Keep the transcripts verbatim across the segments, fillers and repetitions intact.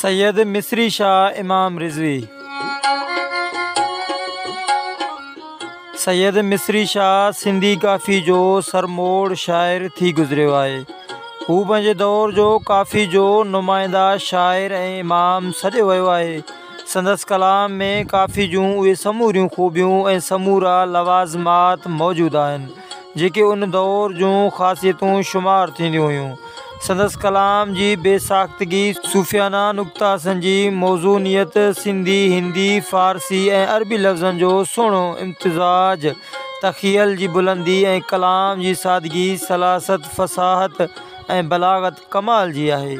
सैयद मिस्री शाह इमाम रिज़वी। सैयद मिस्री शाह सिंधी काफ़ी जो सरमोड़ शाइर थी गुज़रियो आहे। हू पंहिंजे दौर जो काफ़ी जो नुमाइंदा शाइर ऐं इमाम सॾियो वियो आहे। संदसि कलाम में काफ़ी जूं उहे समूरियूं ख़ूबियूं ऐं समूरा लवाज़मात मौजूदु आहिनि जेके उन दौर जूं ख़ासियतूं शुमार थींदियूं हुयूं। संदसि कलाम जी बेसाख़्तगी, सूफ़ियाना नुक़्तासनि जी मौज़ूनियत, सिंधी, हिंदी, फ़ारसी ऐं अरबी लफ़्ज़नि जो सुहिणो इम्तिज़ाज, तख़ीयल जी बुलंदी ऐं कलाम जी सादगी, सलासत, फ़साहत ऐं बलागत कमाल जी आहे।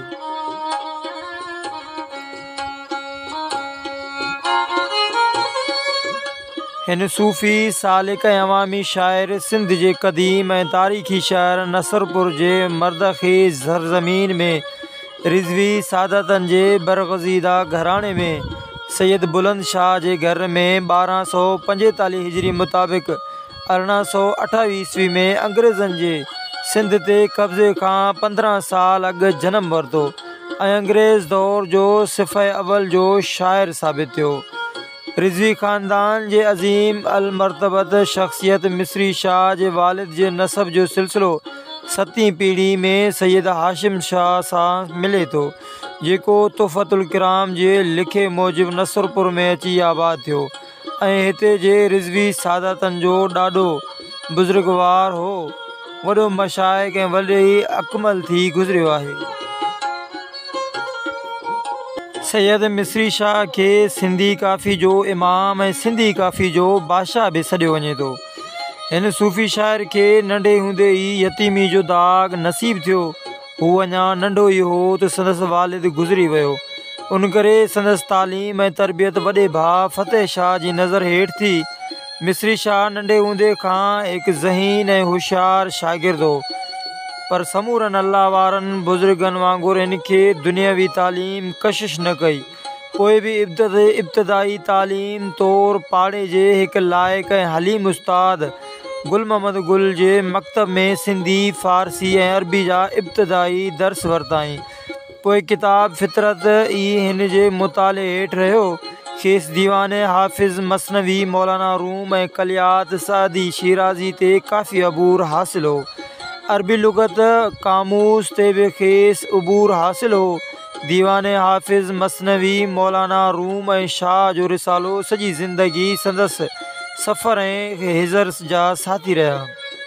हिन सूफ़ी सालिक ऐं अवामी शाइर सिंध जे क़दीम ऐं तारीख़ी शहर नसरपुर जे मर्दख़ेज़ ज़रज़मीन में रिज़वी सादतनि जे बरग़ज़ीदा घराणे में सैयद बुलंद शाह जे घर में ॿारहं सौ पंजेतालीह हिजरी मुताबिक़ अरिड़हं सौ अठावीह ईस्वी में अंग्रेज़नि जे सिंध ते कब्ज़े खां पंद्रहं साल अॻु जनमु वरितो ऐं अंग्रेज़ दौर जो सिफ़ह अव्वल जो शाइर साबित थियो। रिज़वी ख़ानदान जे अज़ीम अल मरतबत शख़्सियत मिस्री शाह जे वालिद जे नसब जो सिलसिलो सतीं पीढ़ी में सैयद हाशिम शाह सां मिले थो जेको तुहफ़तुल किराम जे लिखे मूजिबि नसरपुर में अची आबाद थियो ऐं हिते जे रिज़वी सादातनि जो ॾाढो बुज़ुर्गवार हो, वॾो मशाइख़ ऐं वॾे अकमल थी गुज़रियो आहे। सैयद मिस्री शाह खे सिंधी काफ़ी जो इमाम ऐं सिंधी काफ़ी जो बादशाह बि सॾियो वञे थो। हिन सूफ़ी शाइर खे नंढे हूंदे ई यतीमी जो दाग़ नसीब थियो। हू अञा नंढो ई हो त संदसि वालिद गुज़री वियो। उन करे संदसि तालीम ऐं तरबियत वॾे भाउ फ़तेह शाह जी नज़र हेठि थी। मिस्री शाह नंढे हूंदे खां हिकु ज़हीन ऐं होशियारु शागिर्द हो, पर समूरनि अल्लाह वारनि बुज़ुर्गनि वांगुरु हिन खे दुनियावी तालीम कशिश न कई। पोइ बि इब्तदे इब्तिदाई तालीम तौरु पाड़े जे हिकु लाइक़ ऐं हलीम उस्ताद गुल मोहम्मद गुल जे मकतब में सिंधी, फ़ारसी ऐं अरबी जा इब्तिदाई दर्स वरिताईं। पोइ किताब फ़ितरत ई हिन जे मुताले हेठि रहियो। खेसि दीवान हाफ़िज़ मसनवी, मौलाना रूम ऐं कलियात सादी शिराज़ी ते काफ़ी अबूर हासिल हो। अरबी लुग़त कामूस ते बि खेसि अबूर हासिल हो। दीवान हाफ़िज़ मसनवी, मौलाना रूम ऐं शाह जो रिसालो सॼी ज़िंदगी संदसि सफ़र ऐं हिज़र जा साथी रहिया।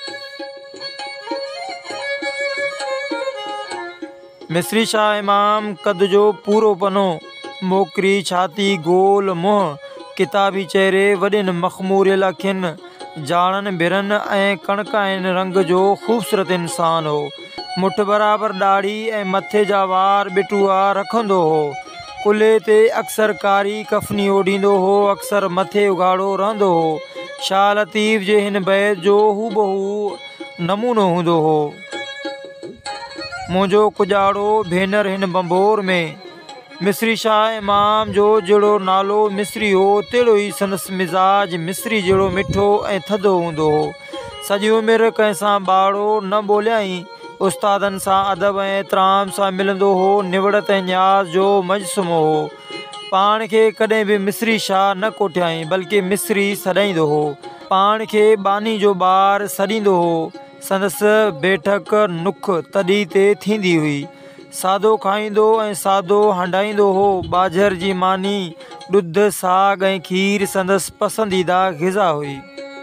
मिस्री शाह इमाम क़द जो पूरो पनो, मोकरी छाती, गोल मुंहुं, किताबी चहिरे, वॾनि मख़मूरियल अखियुनि, जाड़नि बिरनि ऐं कणकाइन रंग जो ख़ूबसूरत इंसान हो। मुठ बराबरि ॾाढ़ी ऐं मथे जा वार ॿिटूआ रखंदो हो। कुल्हे ते अक्सर कारी कफ़नी ओढ़ींदो हो, अक्सर मथे उघाड़ो रहंदो हो। शाह लतीफ़ जे हिन बैत जो हूबहू नमूनो हूंदो हो। मुंहिंजो कुॼाड़ो भेनर हिन बंबोर में। मिस्री शाह इमाम जो जहिड़ो नालो मिस्री हो, तहिड़ो ई संदसि मिज़ाज मिस्री जहिड़ो मिठो ऐं थधो हूंदो हो। सॼी उमिरि कंहिं सां ॿाड़ो न ॿोलियाईं। उस्तादनि सां अदब ऐं एतिराम सां मिलंदो हो। निवड़त ऐं न्याज़ जो मजसमो हो। पाण खे कॾहिं बि मिस्री शाह न कोठियाईं, बल्कि मिस्री सॾाईंदो हो। पाण खे बानी जो ॿार सॾींदो हो। संदसि बैठक नुख तॾी ते थींदी हुई। सादो खाईंदो ऐं सादो हंडाईंदो हो। ॿाझर जी मानी, ॾुध, साग ऐं खीर संदसि पसंदीदा ग़िज़ा हुई।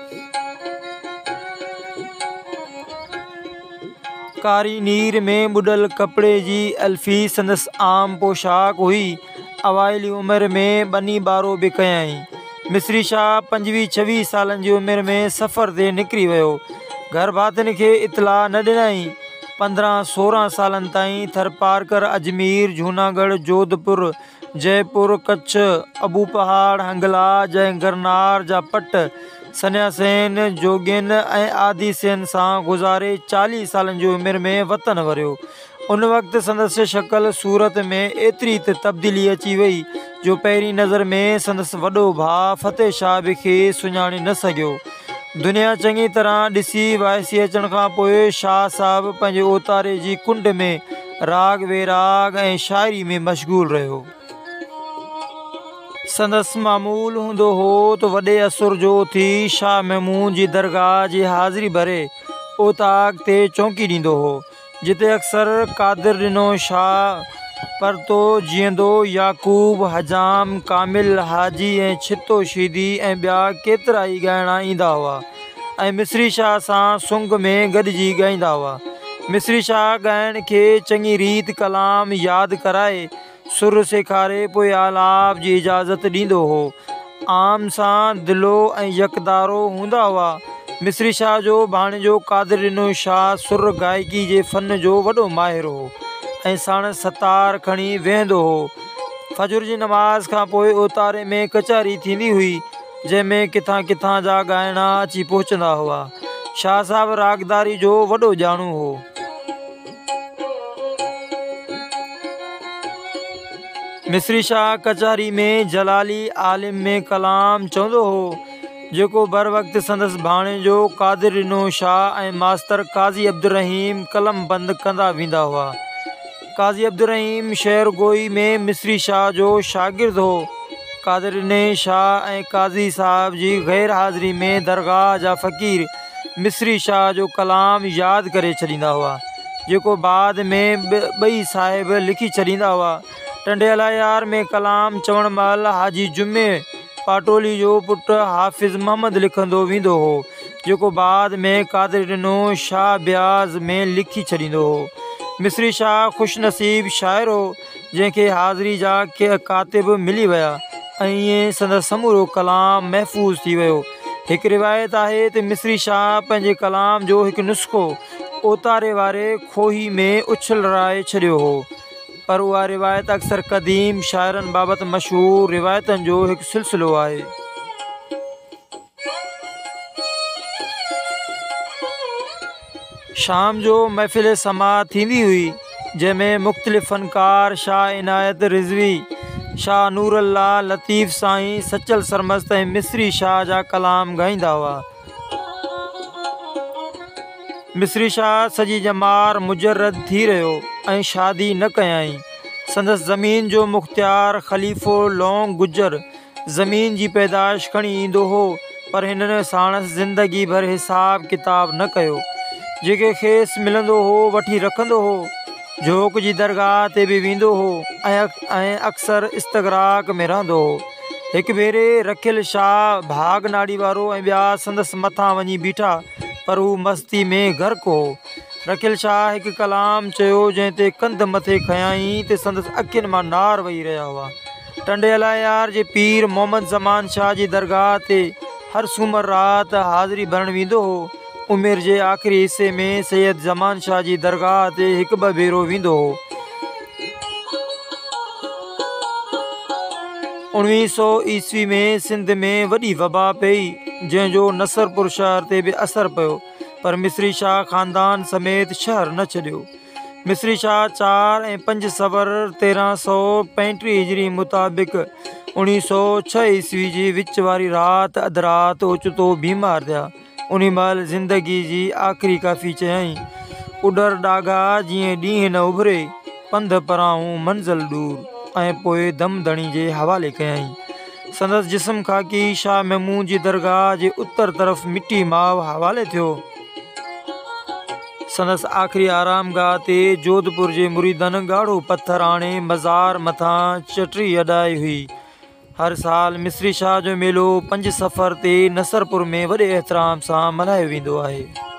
कारी नीर में ॿुॾल कपिड़े जी अल्फ़ी संदसि आम पोशाक हुई। अवाइली उमिरि में ॿनी ॿारो बि कयईं। मिस्री शाह पंजवीह छवीह सालनि जी उमिरि में सफ़र ते निकिरी वियो। घर भातियुनि खे इतला न ॾिनई। पंद्रहं सोरहं सालनि ताईं थरपारकर, अजमेर, जूनागढ़, जोधपुर, जयपुर, कच्छ, अबू पहाड़, हंगलाज ऐं गरनार जा पट सन्यासियुनि, जोगियुनि ऐं आदीसियुनि सां गुज़ारे चालीह सालनि जी उमिरि में वतन वरियो। उन वक़्तु संदसि शक्ल सूरत में एतिरी त तब्दीली अची वई जो पहिरीं नज़र में संदसि वॾो भाउ फ़तेह शाह बि खेसि सुञाणे न सघियो। दुनिया चङी तरह ॾिसी वाइसी अचण खां पोइ शाह साहब पंहिंजे ओतारे जी कुंड में राग वेराग ऐं शाइरी में मशगूल रहियो। संदसि मामूल हूंदो हो त वॾे असुर जो थी शाह महमूद जी दरगाह जी हाज़िरी भरे ओताक ते चौंकी ॾींदो हो, जिते अक्सर कादिर ॾिनो शाह परतो जीअंदो याकूब हजाम कामिल हाजी ऐं छितो शीदी ऐं ॿिया केतिरा ई ॻाइणा ईंदा हुआ ऐं मिस्री शाह सां सुंग में गॾिजी ॻाईंदा हुआ। मिस्री शाह ॻाइण खे चङी रीति कलाम यादि कराए सुर सेखारे पोइ आलाप जी इजाज़त ॾींदो हो। आम सां दिलो ऐं यकदारो हूंदा हुआ। मिस्री शाह जो भाणेजो कादिर ॾिनो शाह सुर गायकी जे फ़न जो वॾो माहिर हो ऐं साण सतार खणी वेहंदो हो। फजर जी नमाज़ खां पोइ ओतारे में कचहरी थींदी हुई, जंहिंमें किथां किथां जा ॻाइणा अची पहुचंदा हुआ। शाह साहब रागदारी जो वॾो ॼाणू हो। मिस्री शाह कचहरी में जलाली आलिम में कलाम चवंदो हो, जेको बर वक़्ति संदसि भाणेजो कादिर ॾिनो शाह ऐं मास्तर काज़ी अब्दुर्रहीम कलम बंदि कंदा वेंदा हुआ। काज़ी अब्दुर्रहीम शहर गोई में मिस्री शाह जो शागिर्द हो। कादिर ॾिने शाह ऐं काज़ी साहब जी गैर हाज़िरी में दरगाह जा फ़क़ीर मिस्री शाह जो कलाम यादि करे छॾींदा हुआ, जेको बाद में ॿई साहिब लिखी छॾींदा हुआ। टंडियाला यार में कलाम चवण महिल हाजी जुमे पाटोली जो पुटु हाफ़िज़ मोहम्मद लिखंदो वेंदो हो, जेको बाद में कादिर ॾिनो शाह ब्याज़ में लिखी छॾींदो हो। मिस्री शाह ख़ुशनसीब शाइर हो, जंहिंखे हाज़िरी जा के कातिब मिली विया ऐं ईअं संदसि समूरो कलाम महफ़ूज़ थी वियो। हिकु रिवायत आहे त मिस्री शाह पंहिंजे कलाम जो हिकु नुस्ख़ो ओतारे वारे खोही में उछलराए छॾियो हो, पर उहा रिवायत अक्सर क़दीम शाइरनि बाबति मशहूर रिवायतनि जो हिकु सिलसिलो आहे। शाम जो महफ़िल समा थींदी हुई, जंहिंमें मुख़्तलिफ़ फ़नकार शाह इनायत रिज़वी, शाह नूर अल्लाह लतीफ़ साईं सचल सरमस्त ऐं मिस्री शाह जा कलाम ॻाईंदा हुआ। मिस्री शाह सॼी जमार मुजरद थी रहियो ऐं शादी न कयाईं। संदसि ज़मीन जो मुख़्तियार ख़लीफ़ो लौंग गुजर ज़मीन जी पैदाश खणी ईंदो हो, पर हिननि साणसि ज़िंदगी भर हिसाब किताब न कयो। जेके खेसि मिलंदो हो वठी रखंदो हो, जोक जी दरगाह ते बि वेंदो हो ऐं ऐं अक्सर इस्तग़राक में रहंदो हो। हिकु भेरे रखियल शाह भाग नाड़ी वारो ऐं ॿिया संदसि मथां वञी बीठा, पर हू मस्ती में गर्क हो। रखियल शाह हिकु कलाम चयो, जंहिं ते कंध मथे खयाईं ते संदसि अखियुनि मां नार वही रहिया हुआ। टंडियाला यार जे पीर मोहम्मद ज़मान शाह जी दरगाह ते हर सूमर राति हाज़िरी भरण वेंदो हो। उमिरि जे आख़िरी हिसे में सैयद ज़मान शाह जी दरगाह ते हिकु ॿ भेरो वेंदो हो। उणिवीह सौ ईस्वी में सिंध में वॾी वबा पई, जंहिंजो नसरपुर शहर ते बि असरु पियो, पर मिस्री शाह ख़ानदान समेत शहर न छॾियो। मिस्री शाह चार ऐं पंज सवर तेरहं सौ पंटीह हिजरी मुताबिक़ उणिवीह सौ छह ईस्वी जी विच वारी राति अधु राति ओचितो बीमार थिया। उन महिल ज़िंदगी जी आख़िरी काफ़ी चयाईं, उॾर ॾागा जीअं ॾींहुं न उभिरे, पंध पराहूं मंज़िल दूर, ऐं पोइ दमदणी जे हवाले कयाईं। संदसि जिस्म ख़ाकी शाह महमूद जी दरगाह जे उत्तर तरफ़ मिटी माव हवाले थियो। संदसि आख़िरी आरामगाह ते जोधपुर जे मुरीदनि ॻाढ़ो पत्थर आणे मज़ार मथां चटरी अॾाई हुई। हर साल मिस्री शाह जो मेलो पंज सफ़र ते नसरपुर में वॾे एतिराम सां मल्हायो वेंदो आहे।